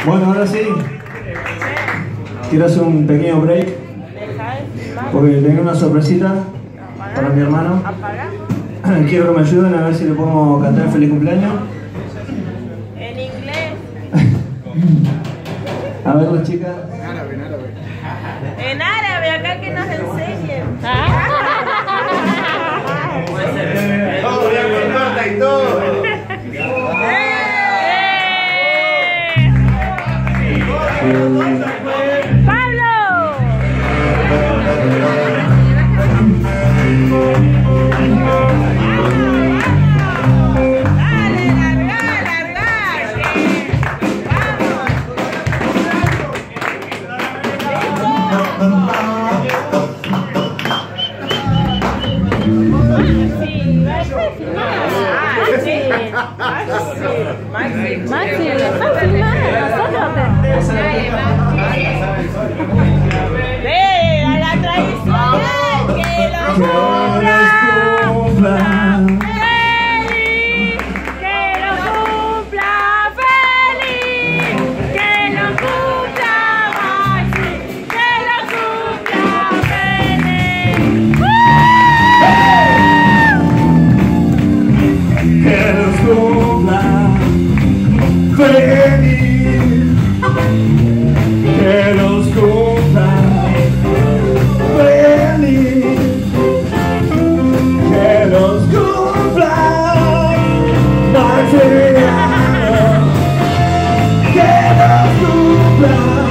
Bueno, ahora sí. Quiero hacer un pequeño break porque tengo una sorpresita para mi hermano. Quiero que me ayuden a ver si le podemos cantar feliz cumpleaños. En inglés. A ver las chicas. En árabe, acá que nos enseñen. Todo bien con torta y todo. Maxi, está filmando, ¡ve a la tradicional! ¡Que lo cumpla! ¡Feliz! ¡Que lo cumpla! ¡Feliz! ¡Que lo cumpla Maxi! ¡Que lo cumpla feliz! Que los cumpla feliz, que los cumpla feliz, que los cumpla Maximiliano, que los cumpla